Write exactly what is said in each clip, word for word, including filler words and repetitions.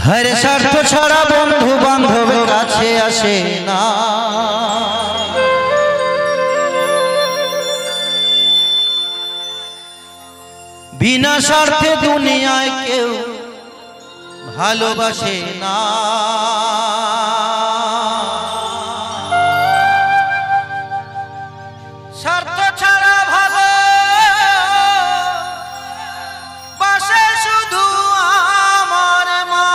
हर स्वार्थ छाड़ा बंधु बांधव काछे आसे ना बिना स्वार्थे दुनियाय केउ भालोबाशे ना स्वार्थ छाड़ा भालो बाशे शुधु आमार मा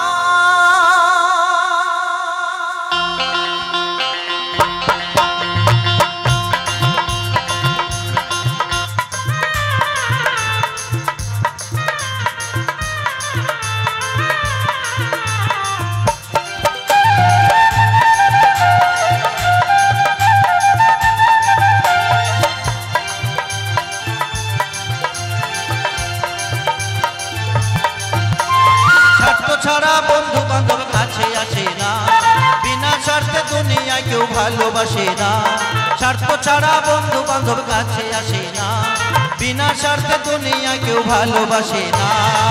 छाड़ा बंधु बांधव काछे आसे ना बिना स्वार्थे दुनिया केउ भालोबाशे ना स्वार्थ छाड़ा बंधु बांधव काछे आसे ना बिना स्वार्थे दुनिया केउ भालोबाशे ना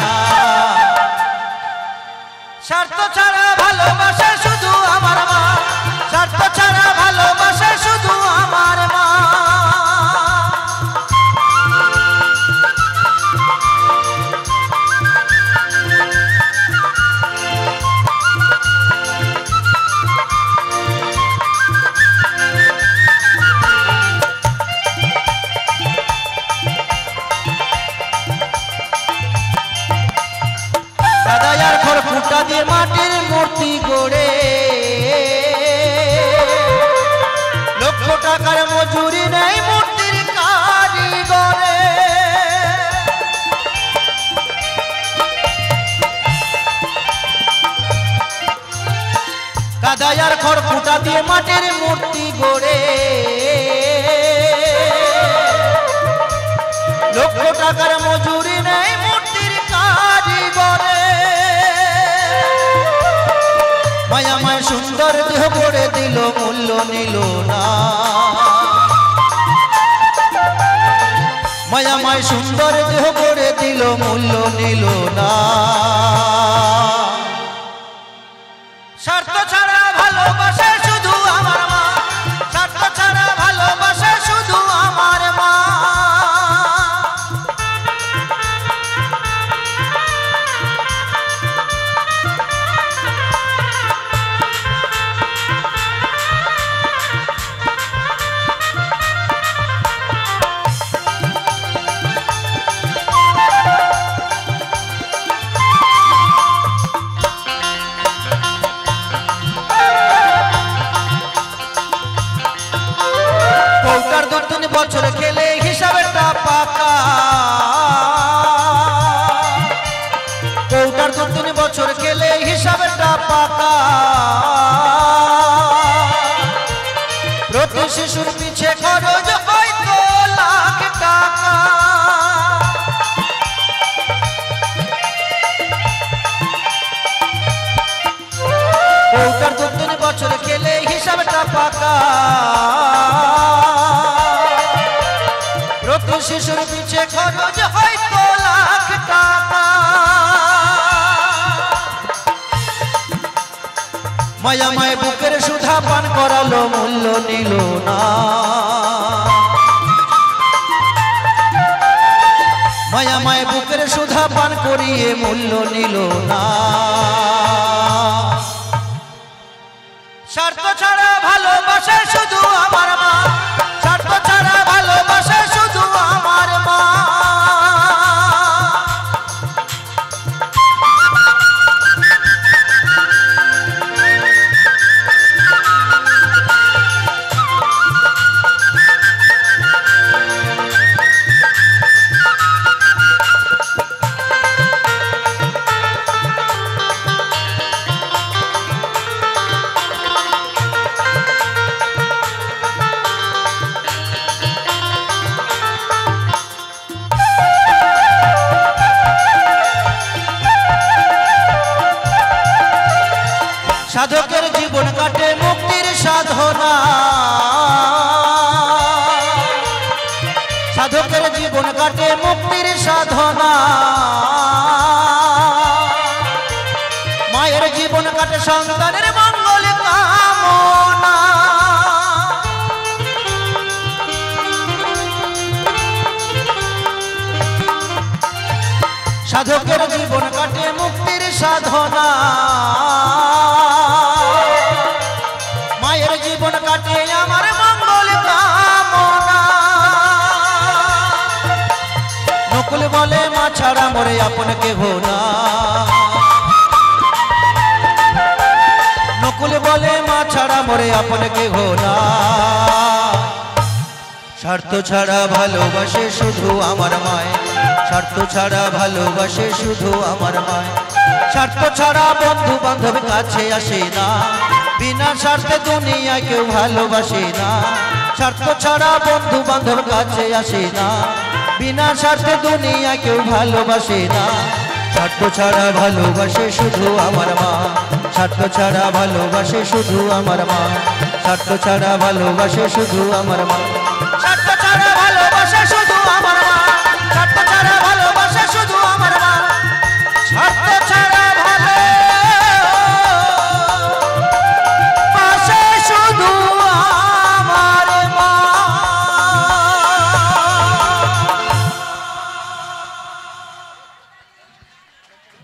स्वार्थ छाड़ा भालोबाशे शुधु आमार मा स्वार्थ छाड़ा भालोबाशे शुधु आमार मा दिए माटिर मूर्ति गड़े लक्ष टाकार मजूरी नहीं मूर्तिर कारीगरे कादायार खड़कुटा दिए माटिर मूर्ति गड़े लक्ष टाकार मजूरी नहीं मूर्तिर कारीगरे माया माय सुंदर देह गड़े दिल मूल्य निल ना माया माय सुंदर देह गड़े दिल मूल्य निल ना स्वार्थ छाड़ा भालोबाशे शुधु आमार मा स्वार्थ छाड़ा भालोबाशे शुधु आमार मा बछर खेले हिसाबेटा पाका कौटार दो तीन बछर खेले हिसाबेटा पाका प्रति शिशुर पीछे खरच हयतो लाख टाका कौटार दो तीन बछर खेले हिसाबेटा पाका शिशुर पीछे खरच हयतो लाख टाका माया माय बुकेर सुधा पान करालो मूल्य निल ना माया माय बुकेर सुधा पान करिए मूल्य निल ना स्वार्थ छाड़ा भालोबाशे शुधु आमार मा स्वार्थ छाड़ा भालोबाशे शुधु आमार मा साधकेर जीवन काटे मुक्तिर साधना साधकेर जीवन काटे मुक्तिर साधना মায়ের জীবন কাটে সন্তানের মঙ্গল কামনা। সাধকের জীবন কাটে মুক্তির সাধনা। মায়ের জীবন কাটে আমার মঙ্গল কামনা। নকুল বলে মা ছাড়া মোরে আপন কেহ না। নকুল বলে মা ছাড়া মোরে আপন কেহ না। স্বার্থ ছাড়া ভালোবাসে শুধু আমার মায়। স্বার্থ ছাড়া ভালোবাসে শুধু আমার মায়। স্বার্থ ছাড়া বন্ধু বান্ধব কাছে আসে না। বিনা স্বার্থে দুনিয়ায় কেউ ভালোবাসে না। স্বার্থ ছাড়া বন্ধু বান্ধব কাছে আসে না। বিনা স্বার্থে দুনিয়ায় কেউ ভালোবাসে না। স্বার্থ ছাড়া ভালোবাসে শুধু আমার মা। স্বার্থ ছাড়া ভালোবাসে শুধু আমার মা। স্বার্থ ছাড়া ভালোবাসে শুধু আমার মা। স্বার্থ ছাড়া ভালোবাসে শুধু